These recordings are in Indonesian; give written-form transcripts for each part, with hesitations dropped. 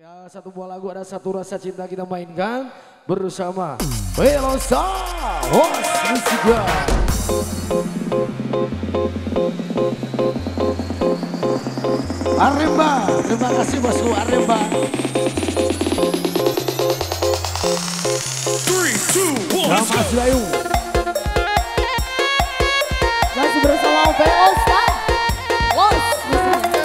Ya, satu buah lagu ada satu rasa cinta kita mainkan bersama Velosa Host Musika. Aremba, terima kasih bosku Aremba. 3, 2, 1. Mas Bayu. Masih bersama Velosa Host Musika.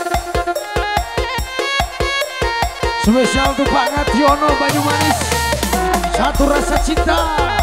Spesial untuk Pak Ngationo Banyumanis. Satu rasa cinta.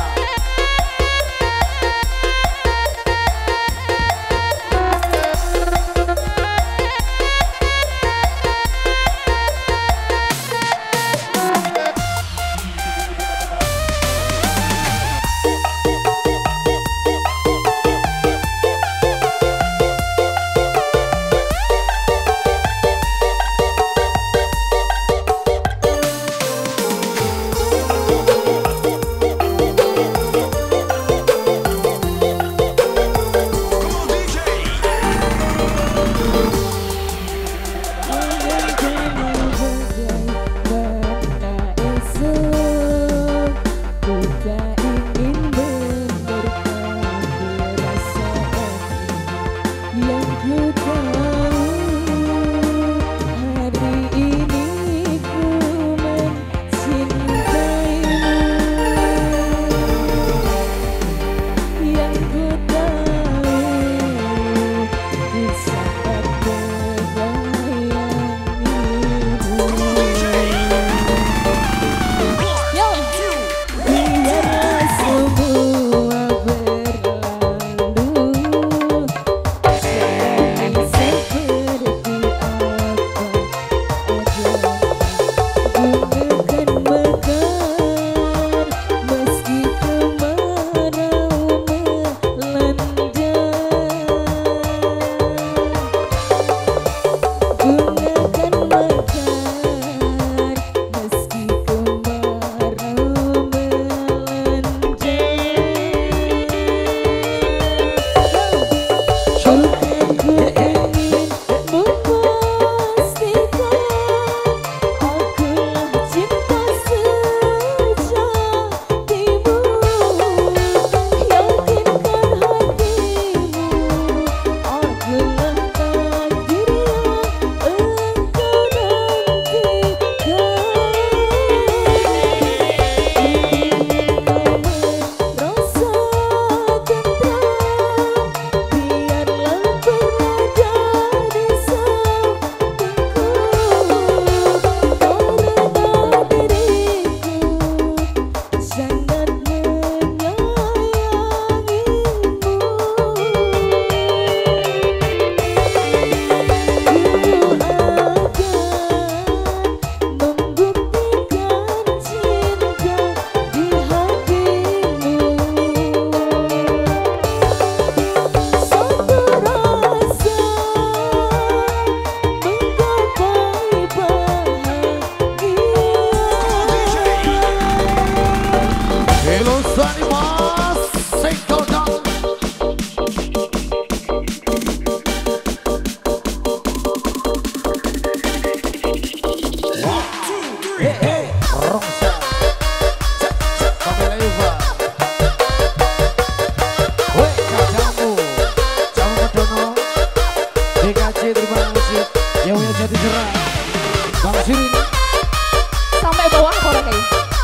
Sampai bawah korek kayak.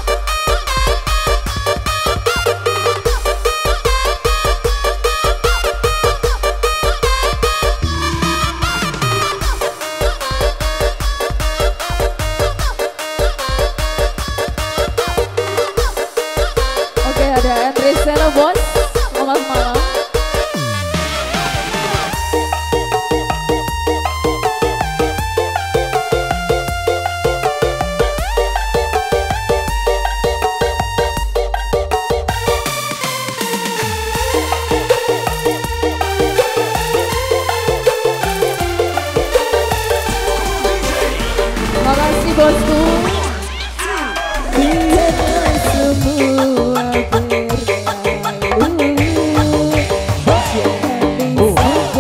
Oke, ada Andres Selo bos. Selamat malam. Terima kasih bosku. Biarlah semua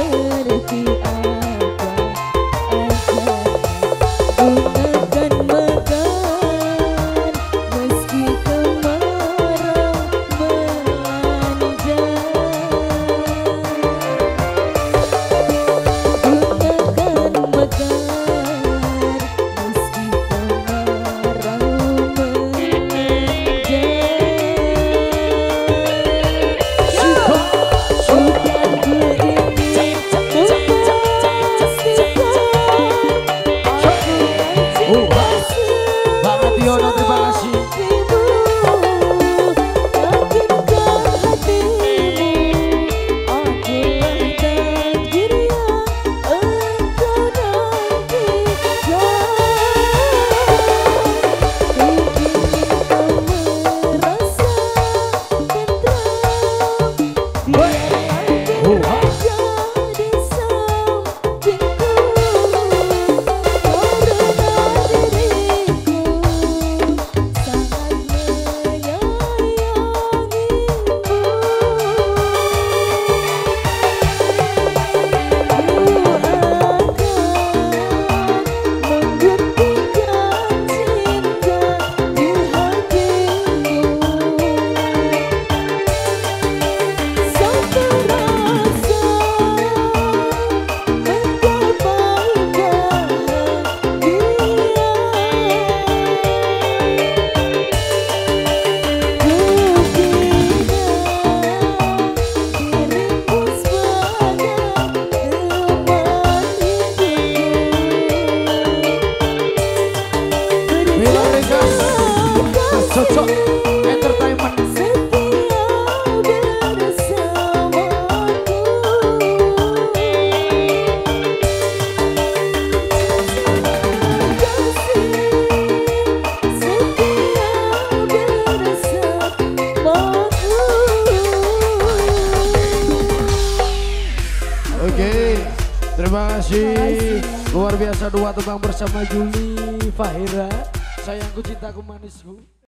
berlalu. Bang Adiono, terima kasih. Cocok entertainment. Oke, terima kasih. Luar biasa dua tebang bersama Juli Fahira. Sayangku cintaku manisku.